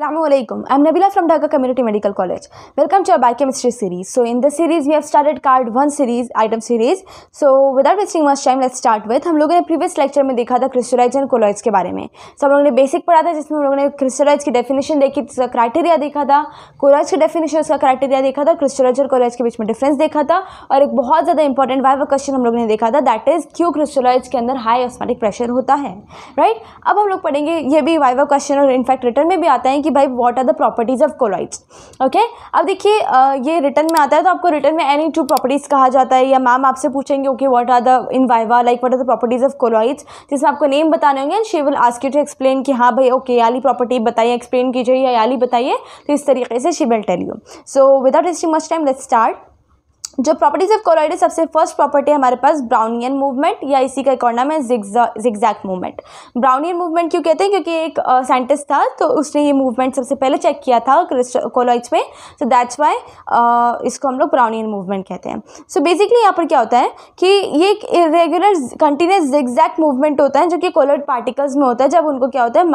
Assalamualaikum. I'm Nabeela from Dhaka Community Medical College. Welcome to our Biochemistry series. So in this series we have started card 1 series, item series. So without wasting much time, let's start with. हम लोगों ने previous lecture में देखा था crystalloids and colloids के बारे में. So हम लोगों ने बेसिक पढ़ा था जिसमें हम लोगों ने क्रिस्टलॉइड्स की डेफिनेशन देखी, क्राइटेरिया देखा था, कोलॉइड्स की डेफिनेशन उसका क्राइटेरिया देखा था, क्रिस्टलॉइड्स और कोलॉइड्स के बीच में डिफरेंस देखा था, और एक बहुत ज़्यादा इंपॉर्टेंट वाइवा क्वेश्चन हम लोगों ने देखा था, दैट इज क्यों क्रिस्टलॉइड्स के अंदर हाई ऑस्मोटिक प्रेशर होता है. राइट, अब हम लोग पढ़ेंगे, ये भी वाइवा क्वेश्चन और इनफैक्ट रिटर्न में भी आता है कि भाई what are the properties of colloids. Okay, अब देखिए ये रिटर्न में आता है तो आपको रिटर्न में एनी टू प्रॉपर्टीज कहा जाता है, या मैम आपसे पूछेंगे okay what are the in viva like what are the properties of colloids, जिसमें आपको नेम बताने होंगे and she will ask you to explain कि हाँ भाई ओके याली प्रॉपर्टी बताइए, एक्सप्लेन कीजिए या याली बताइए, तो इस तरीके से she will tell you. So without wasting much time let's start. जो प्रॉपर्टीज ऑफ कोलॉइड है, सबसे फर्स्ट प्रॉपर्टी है हमारे पास ब्राउनियन मूवमेंट, या इसी का एक और नाम है जिगजैग मूवमेंट. ब्राउनियन मूवमेंट क्यों कहते हैं? क्योंकि एक साइंटिस्ट था तो उसने ये मूवमेंट सबसे पहले चेक किया था कोलॉइड्स में, सो दैट्स वाई इसको हम लोग ब्राउनियन मूवमेंट कहते हैं. सो बेसिकली यहाँ पर क्या होता है कि ये एक इरेगुलर कंटिन्यूस जिगजैग मूवमेंट होता है जो कि कोलॉइड पार्टिकल्स में होता है जब उनको क्या होता है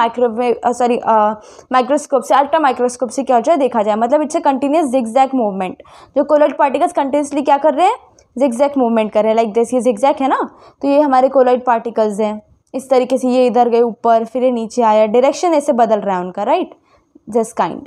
माइक्रोस्कोप से, अल्ट्रा माइक्रोस्कोप से क्या होता है देखा जाए. मतलब it's a continuous zigzag movement. जो कोलॉइड पार्टिकल्स कंटिन्यूसली क्या कर रहे हैं? जिगजैग मूवमेंट कर रहे हैं. लाइक दिस, ये जिगजैग है ना, तो ये हमारे कोलॉइड पार्टिकल्स हैं. इस तरीके से ये इधर गए ऊपर, फिर ये नीचे आया, डायरेक्शन ऐसे बदल रहा है उनका, right, this kind.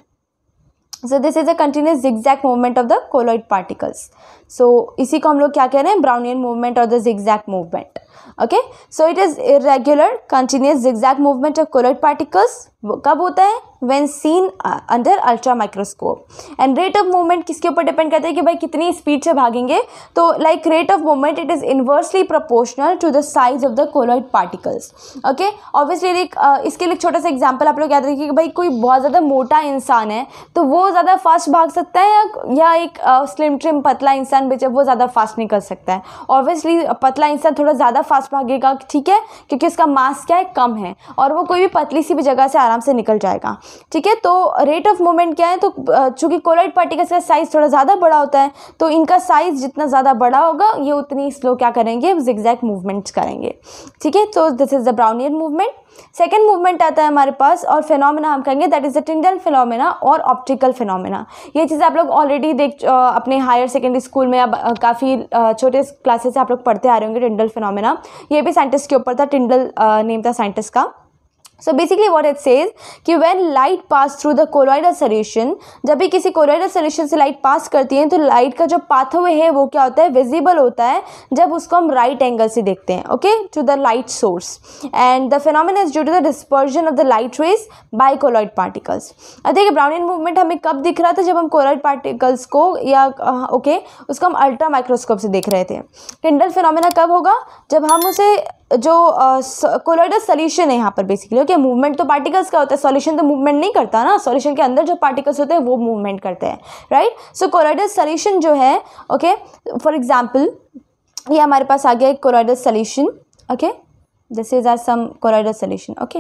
So this is a continuous zigzag movement of the colloid particles. So इसी को हम लोग क्या कह रहे हैं? Brownian movement or the zigzag movement. Okay, so it is irregular continuous zigzag movement of colloid particles. कब होता है? When seen under ultra microscope. And rate of movement किसके ऊपर डिपेंड करता है कि भाई कितनी स्पीड से भागेंगे. तो like rate of movement it is inversely proportional to the size of the colloid particles. Okay, obviously इसके लिए छोटा सा एग्जांपल आप लोग याद रखिए कि भाई कोई बहुत ज़्यादा मोटा इंसान है तो वो ज़्यादा फास्ट भाग सकता है या एक स्लिम ट्रिम पतला इंसान बेचा वो ज़्यादा फास्ट निकल सकता है. ऑब्वियसली पतला इंसान थोड़ा ज़्यादा फास्ट भागेगा, ठीक है, क्योंकि उसका मास क्या है? कम है, और वो कोई भी पतली सी भी जगह से आराम से निकल जाएगा. ठीक है, तो रेट ऑफ मूवमेंट क्या है? तो चूंकि कोलॉइड पार्टिकल्स का साइज थोड़ा ज़्यादा बड़ा होता है तो इनका साइज जितना ज़्यादा बड़ा होगा ये उतनी स्लो क्या करेंगे? जिगजैग मूवमेंट्स करेंगे. ठीक है, तो this is the Brownian movement. Second movement आता है हमारे पास, और फिनोमेना हम कहेंगे that is the Tyndall phenomena और ऑप्टिकल फिनोमेना. ये चीज़ आप लोग ऑलरेडी अपने हायर सेकेंडरी स्कूल में अब काफ़ी छोटे क्लासेस से आप लोग पढ़ते आ रहे होंगे. टिंडल फिनोमेना ये भी साइंटिस्ट के ऊपर था, टिंडल नेम था साइंटिस्ट का. So basically what it says कि when light pass through the colloidal solution, जब भी किसी colloidal solution से light pass करती है तो light का जो pathway है वो क्या होता है? visible होता है जब उसको हम right angle से देखते हैं, okay, to the light source. And the phenomenon is due to the dispersion of the light rays by colloid particles. अब देखिए ब्राउनियन मूवमेंट हमें कब दिख रहा था? जब हम colloid particles को या ओके उसको हम अल्ट्रा माइक्रोस्कोप से देख रहे थे. टिंडल फिनोमेना कब होगा? जब हम उसे जो कोलॉइडल सॉल्यूशन है यहाँ पर बेसिकली, ओके, मूवमेंट तो पार्टिकल्स का होता है, सॉल्यूशन तो मूवमेंट नहीं करता ना, सॉल्यूशन के अंदर जो पार्टिकल्स होते हैं वो मूवमेंट करते हैं, राइट. सो कोलॉइडल सॉल्यूशन जो है, ओके, फॉर एग्जांपल ये हमारे पास आ गया एक colloidal solution, okay, this is are some colloidal solution, okay,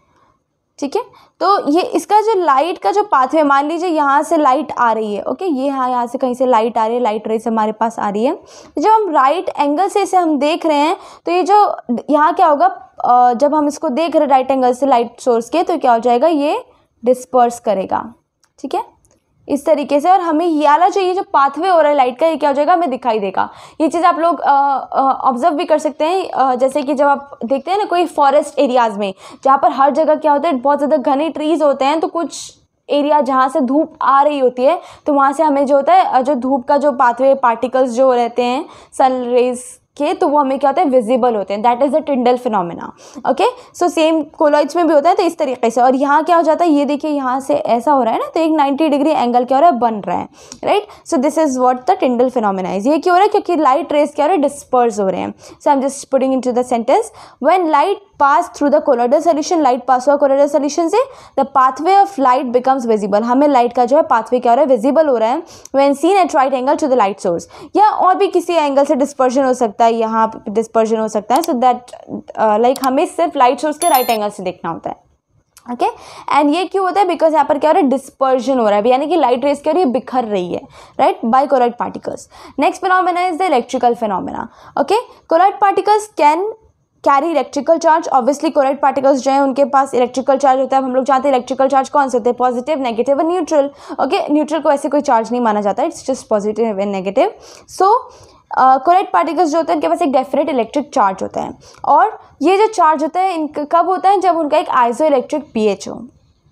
ठीक है. तो ये इसका जो लाइट का जो पाथवे, मान लीजिए यहाँ से लाइट आ रही है, ओके, ये यहाँ से कहीं से लाइट आ रही है, लाइट रेस हमारे पास आ रही है. तो जब हम राइट एंगल से इसे हम देख रहे हैं तो ये जो यहाँ क्या होगा, जब हम इसको देख रहे हैं राइट एंगल से लाइट सोर्स के, तो क्या हो जाएगा? ये डिस्पर्स करेगा, ठीक है, इस तरीके से. और हमें ये वाला जो ये जो पाथवे हो रहा है लाइट का, ये क्या हो जाएगा? हमें दिखाई देगा. ये चीज़ आप लोग ऑब्जर्व भी कर सकते हैं, जैसे कि जब आप देखते हैं ना कोई फॉरेस्ट एरियाज़ में जहाँ पर हर जगह क्या होता है? बहुत ज़्यादा घने ट्रीज़ होते हैं, तो कुछ एरिया जहाँ से धूप आ रही होती है तो वहाँ से हमें जो होता है जो धूप का जो पाथवे पार्टिकल्स जो रहते हैं सन रेज के, तो वो हमें क्या होता है? विजिबल होते हैं. That is the Tyndall phenomena. Okay, so same colloids में भी होता है तो इस तरीके से. और यहाँ क्या हो जाता है? ये देखिए यहाँ से ऐसा हो रहा है ना, तो एक 90 डिग्री एंगल क्या हो रहा है? बन रहा है, right. So this is what the Tyndall phenomena is. ये क्यों हो रहा है? क्योंकि लाइट रेस क्या हो रहा है? डिस्पर्स हो रहे हैं. So I am just putting into the sentence, when light pass through the colloidal solution, light pass हुआ कोलॉइडल सॉल्यूशन से, the pathway of light becomes visible. हमें लाइट का जो है पाथवे क्या हो रहा है? विजिबल हो रहा है. When seen at right angle to the light source, या और भी किसी एंगल से डिस्पर्शन हो सकता है, यहाँ पे डिस्पर्शन हो सकता है. सो दैट लाइक हमें सिर्फ लाइट सोर्स के राइट एंगल से देखना होता है, ओके. एंड ये क्यों होता है? बिकॉज यहाँ पर क्या हो रहा है? डिस्पर्जन हो रहा है, यानी कि लाइट रेस क्या हो रही है? बिखर रही है, right, by colloid particles. Next phenomena is the electrical phenomena. Okay, colloid particles can carry electrical charge. Obviously chloride particles जो हैं उनके पास इलेक्ट्रिकल चार्ज होता है। हम लोग जानते हैं इलेक्ट्रिकल चार्ज कौन से होते हैं, पॉजिटिव, नेगेटिव और न्यूट्रल। ओके, न्यूट्रल को ऐसे कोई चार्ज नहीं माना जाता है, it's just positive and negative. So chloride particles जो होते हैं उनके पास एक डेफिनेट इलेक्ट्रिक चार्ज होता है, और ये जो चार्ज होता है इनका कब होता है, जब उनका एक आइसोइलेक्ट्रिक पीएच हो।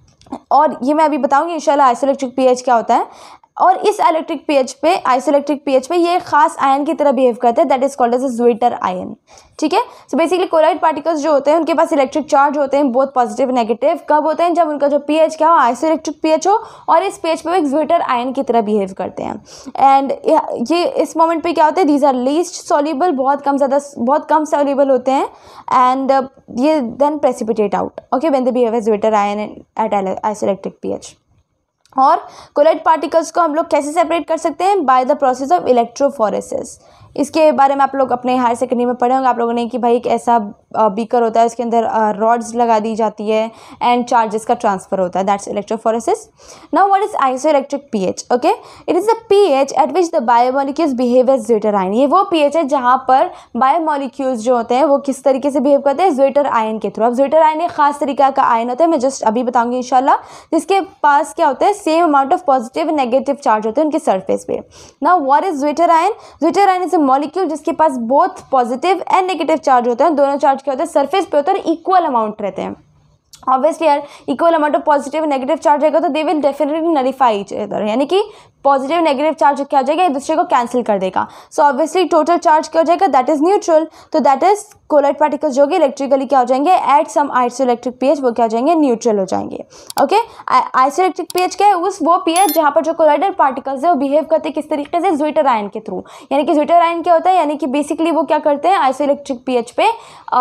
और ये मैं अभी बताऊंगी इंशाल्लाह आइसोइलेक्ट्रिक पीएच क्या होता है। और इस इलेक्ट्रिक पीएच पे, आइसोइलेक्ट्रिक पीएच पे ये खास आयन की तरह बिहेव करते हैं, that is called as a zwitter ion. ठीक है, सो बेसिकली क्लोराइड पार्टिकल्स जो होते हैं उनके पास इलेक्ट्रिक चार्ज होते हैं, बोथ पॉजिटिव नेगेटिव। कब होते हैं, जब उनका जो पीएच क्या हो, आइसोइलेक्ट्रिक पीएच हो, और इस पीएच पे वो एक ज्विटर आयन की तरह बिहेव करते हैं। एंड ये इस मोमेंट पे क्या होता है, दीज आर लीस्ट सॉल्युबल, बहुत कम सॉल्युबल होते हैं, एंड ये then precipitate out, okay, when they behave as zwitter ion at isoelectric pH. और क्लोराइड पार्टिकल्स को हम लोग कैसे सेपरेट कर सकते हैं, by the process of electrophoresis. इसके बारे में आप लोग अपने हायर सेकेंडरी में पढ़े होंगे आप लोगों ने कि भाई एक ऐसा बीकर होता है, उसके अंदर रॉड्स लगा दी जाती है एंड चार्जेस का ट्रांसफर होता है, that's electrophoresis. Now what is isoelectric pH? Okay, it is the pH at which the biomolecules behave as zwitter ion. ये वो पीएच है जहाँ पर बायोमोलिक्यूल्स जो होते हैं वो किस तरीके से बिहेव करते हैं, ज्विटर आयन के थ्रू। अब ज्विटर आयन एक खास तरीका का आयन होता है, मैं जस्ट अभी बताऊंगी इंशाल्लाह, जिसके पास क्या होता है, same amount of positive and negative charge होते हैं उनके सरफेस पे। Now what is zwitter ion? Zwitter ion is a molecule जिसके पास both positive and negative charge होते हैं, दोनों चार्ज क्या होते हैं, सरफेस पे होते हैं, इक्वल अमाउंट रहते हैं। ऑब्वियसली यार equal amount of positive negative charge रहेगा तो they will definitely nullify each other, यानी कि पॉजिटिव नेगेटिव चार्ज क्या हो जाएगा, एक दूसरे को कैंसिल कर देगा। सो ऑब्वियसली टोटल चार्ज क्या हो जाएगा, दैट इज न्यूट्रल। तो दैट इज क्लोराइड पार्टिकल्स जो कि इलेक्ट्रिकली क्या हो जाएंगे, एट सम आइसोइलेक्ट्रिक पीएच वो क्या हो जाएंगे, न्यूट्रल हो जाएंगे। ओके, आइसोइलेक्ट्रिक पीएच क्या है, उस वो पीएच जहाँ पर जो क्लोराइड पार्टिकल्स है वो बिहेव करते हैं किस तरीके से, ज्विटर आयन के थ्रू। यानी कि ज्विटर आयन क्या होता है, यानी कि बेसिकली वो क्या करते हैं, आइसोइलेक्ट्रिक पीएच पे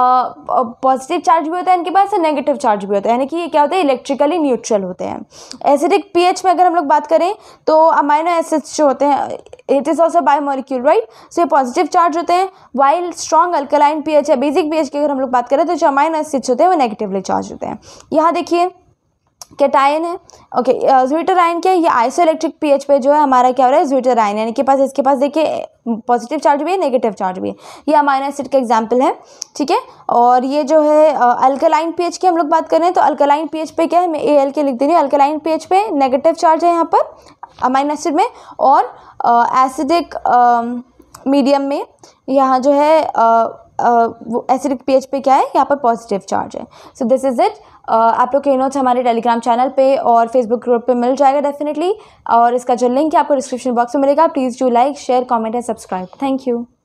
पॉजिटिव चार्ज भी होता है इनके पास और नेगेटिव चार्ज भी होता है, यानी कि ये क्या होता है, इलेक्ट्रिकली न्यूट्रल होते हैं। एसिडिक पीएच में अगर हम लोग बात करें तो अमाइनो एसिड्स जो होते हैं, it is also biomolecule, right. So ये पॉजिटिव चार्ज होते हैं, वाइल स्ट्रॉन्ग अल्कलाइन पीएच या बेसिक पीएच की अगर हम लोग बात करें तो जो अमाइनो एसिड्स होते हैं वो नेगेटिवली चार्ज होते हैं। यहाँ देखिए कैटायन है, ओके, ज्विटर आयन क्या है, ये आइसोइलेक्ट्रिक पीएच पे जो है हमारा क्या हो रहा है, ज्विटर आयन, यानी कि पास इसके पास देखिए पॉजिटिव चार्ज भी है, नेगेटिव चार्ज भी है। ये अमाइनो एसिड का एग्जांपल है, ठीक है। और ये जो है अल्कलाइन पीएच की हम लोग बात कर रहे हैं तो अल्कलाइन पीएच पे क्या है, मैं AL के लिख दे रही हूँ। अल्कलाइन पीएच पे नेगेटिव चार्ज है यहाँ पर अमाइनो एसिड में, और एसिडिक मीडियम में यहाँ जो है वो एसिडिक पीएच पे क्या है, यहाँ पर पॉजिटिव चार्ज है। So this is it. आप लोग के नोट्स हमारे टेलीग्राम चैनल पे और फेसबुक ग्रुप पे मिल जाएगा डेफिनेटली, और इसका जो लिंक है आपको डिस्क्रिप्शन बॉक्स में मिलेगा। Please do like, share, comment and subscribe. Thank you.